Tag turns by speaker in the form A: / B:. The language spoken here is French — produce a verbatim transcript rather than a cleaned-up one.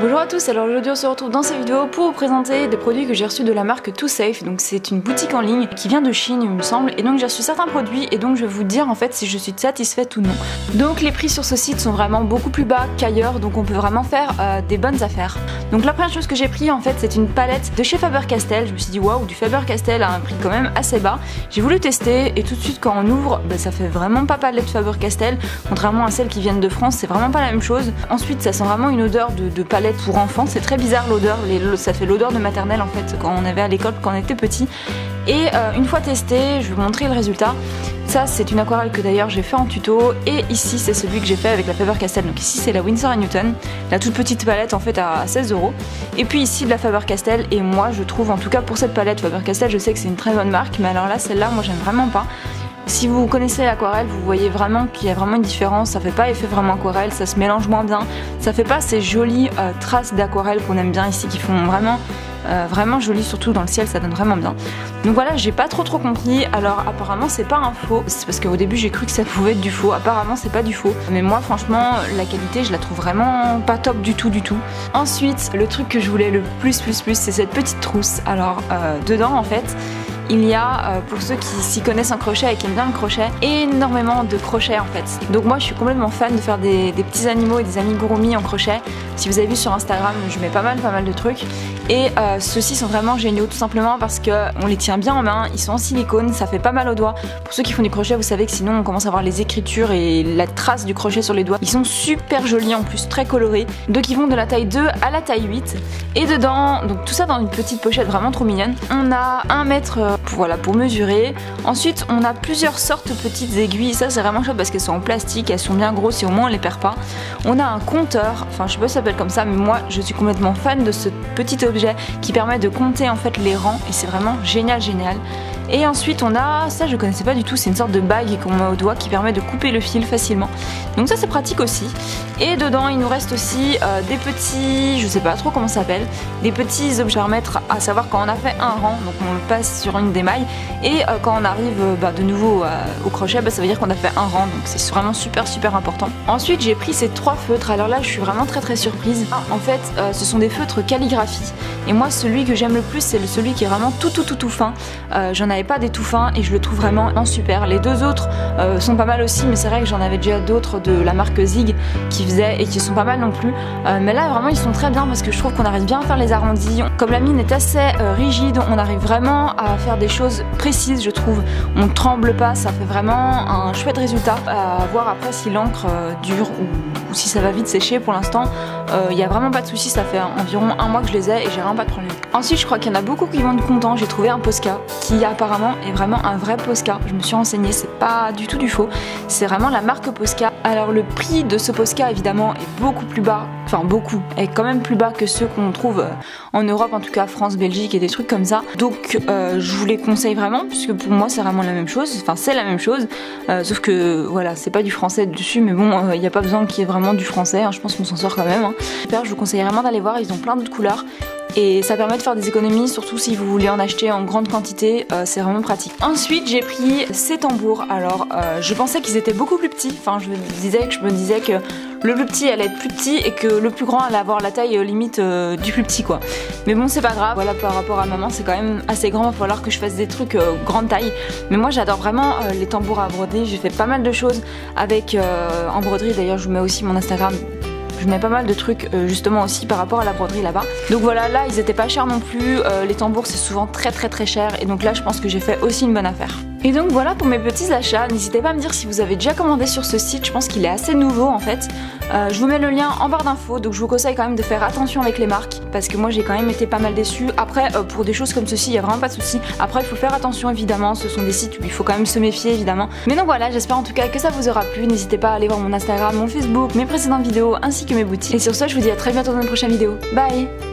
A: Bonjour à tous, alors aujourd'hui on se retrouve dans cette vidéo pour vous présenter des produits que j'ai reçus de la marque Too Safe. Donc c'est une boutique en ligne qui vient de Chine il me semble, et donc j'ai reçu certains produits et donc je vais vous dire en fait si je suis satisfaite ou non. Donc les prix sur ce site sont vraiment beaucoup plus bas qu'ailleurs, donc on peut vraiment faire euh, des bonnes affaires. Donc la première chose que j'ai pris en fait c'est une palette de chez Faber-Castell. Je me suis dit waouh, du Faber-Castell à un prix quand même assez bas. J'ai voulu tester et tout de suite quand on ouvre, bah, ça fait vraiment pas palette Faber-Castell, contrairement à celles qui viennent de France, c'est vraiment pas la même chose. Ensuite ça sent vraiment une odeur de, de palette pour enfants, c'est très bizarre l'odeur, ça fait l'odeur de maternelle en fait quand on avait à l'école quand on était petit. Et euh, une fois testé, je vais vous montrer le résultat. Ça c'est une aquarelle que d'ailleurs j'ai fait en tuto, et ici c'est celui que j'ai fait avec la Faber-Castell. Donc ici c'est la Winsor and Newton, la toute petite palette en fait à seize euros. Et puis ici de la Faber-Castell, et moi je trouve en tout cas pour cette palette Faber-Castell, je sais que c'est une très bonne marque, mais alors là celle-là moi j'aime vraiment pas. Si vous connaissez l'aquarelle, vous voyez vraiment qu'il y a vraiment une différence, ça fait pas effet vraiment aquarelle, ça se mélange moins bien, ça fait pas ces jolies euh, traces d'aquarelle qu'on aime bien ici, qui font vraiment euh, vraiment jolies, surtout dans le ciel, ça donne vraiment bien. Donc voilà, j'ai pas trop trop compris. Alors apparemment c'est pas un faux, c'est parce qu'au début j'ai cru que ça pouvait être du faux, apparemment c'est pas du faux. Mais moi franchement la qualité je la trouve vraiment pas top du tout du tout. Ensuite le truc que je voulais le plus plus plus c'est cette petite trousse. Alors euh, dedans en fait il y a, euh, pour ceux qui s'y connaissent en crochet et qui aiment bien le crochet, énormément de crochets en fait. Donc moi je suis complètement fan de faire des, des petits animaux et des amigurumi en crochet. Si vous avez vu sur Instagram, je mets pas mal pas mal de trucs. Et euh, ceux-ci sont vraiment géniaux tout simplement parce qu'on les tient bien en main, ils sont en silicone, ça fait pas mal aux doigts. Pour ceux qui font du crochet, vous savez que sinon on commence à voir les écritures et la trace du crochet sur les doigts. Ils sont super jolis en plus, très colorés. Donc ils vont de la taille deux à la taille huit. Et dedans, donc tout ça dans une petite pochette vraiment trop mignonne. On a un mètre pour, voilà, pour mesurer. Ensuite on a plusieurs sortes de petites aiguilles, ça c'est vraiment chouette parce qu'elles sont en plastique, elles sont bien grosses et au moins on les perd pas. On a un compteur, enfin je sais pas si ça s'appelle comme ça, mais moi je suis complètement fan de ce petit objet qui permet de compter en fait les rangs et c'est vraiment génial génial. Et ensuite on a, ça je connaissais pas du tout, c'est une sorte de bague qu'on met au doigt qui permet de couper le fil facilement. Donc ça c'est pratique aussi. Et dedans il nous reste aussi euh, des petits, je sais pas trop comment ça s'appelle, des petits objets à remettre, à savoir quand on a fait un rang, donc on le passe sur une des mailles, et euh, quand on arrive euh, bah, de nouveau euh, au crochet, bah, ça veut dire qu'on a fait un rang, donc c'est vraiment super super important. Ensuite j'ai pris ces trois feutres, alors là je suis vraiment très très surprise. Ah, en fait euh, ce sont des feutres calligraphie, et moi celui que j'aime le plus c'est celui qui est vraiment tout tout tout tout fin. Euh, j'en avais pas des tout fins et je le trouve vraiment super. Les deux autres euh, sont pas mal aussi, mais c'est vrai que j'en avais déjà d'autres de la marque Zig qui faisaient et qui sont pas mal non plus. Euh, mais là vraiment ils sont très bien parce que je trouve qu'on arrive bien à faire les arrondis. Comme la mine est assez euh, rigide, on arrive vraiment à faire des choses précises je trouve. On ne tremble pas, ça fait vraiment un chouette résultat. À voir après si l'encre euh, dure ou, ou si ça va vite sécher. Pour l'instant il euh, n'y a vraiment pas de soucis, ça fait environ un mois que je les ai et j'ai vraiment pas de problème. Ensuite je crois qu'il y en a beaucoup qui vont être contents, j'ai trouvé un Posca qui apparemment est vraiment un vrai Posca. Je me suis renseignée, c'est pas du tout du faux, c'est vraiment la marque Posca. Alors le prix de ce Posca évidemment est beaucoup plus bas, enfin beaucoup, est quand même plus bas que ceux qu'on trouve en Europe, en tout cas France, Belgique et des trucs comme ça. Donc euh, je vous les conseille vraiment puisque pour moi c'est vraiment la même chose, enfin c'est la même chose, euh, sauf que voilà c'est pas du français dessus, mais bon il euh, n'y a pas besoin qu'il y ait vraiment du français, hein, je pense qu'on s'en sort quand même. Hein. Super, je vous conseille vraiment d'aller voir, ils ont plein d'autres couleurs. Et ça permet de faire des économies, surtout si vous voulez en acheter en grande quantité, euh, c'est vraiment pratique. Ensuite j'ai pris ces tambours. Alors euh, je pensais qu'ils étaient beaucoup plus petits, enfin je me disais que je me disais que le plus petit allait être plus petit et que le plus grand allait avoir la taille euh, limite euh, du plus petit quoi. Mais bon c'est pas grave, voilà, par rapport à maman c'est quand même assez grand, il va falloir que je fasse des trucs euh, grande taille. Mais moi j'adore vraiment euh, les tambours à broder, j'ai fait pas mal de choses avec euh, en broderie, d'ailleurs je vous mets aussi mon Instagram. Je mets pas mal de trucs euh, justement aussi par rapport à la broderie là-bas. Donc voilà, là ils étaient pas chers non plus, euh, les tambours c'est souvent très très très cher, et donc là je pense que j'ai fait aussi une bonne affaire. Et donc voilà pour mes petits achats, n'hésitez pas à me dire si vous avez déjà commandé sur ce site, je pense qu'il est assez nouveau en fait. Euh, je vous mets le lien en barre d'infos, donc je vous conseille quand même de faire attention avec les marques, parce que moi j'ai quand même été pas mal déçue. Après euh, pour des choses comme ceci, il y a vraiment pas de souci. Après il faut faire attention évidemment, ce sont des sites où il faut quand même se méfier évidemment. Mais donc voilà, j'espère en tout cas que ça vous aura plu, n'hésitez pas à aller voir mon Instagram, mon Facebook, mes précédentes vidéos ainsi que mes boutiques. Et sur ce je vous dis à très bientôt dans une prochaine vidéo. Bye!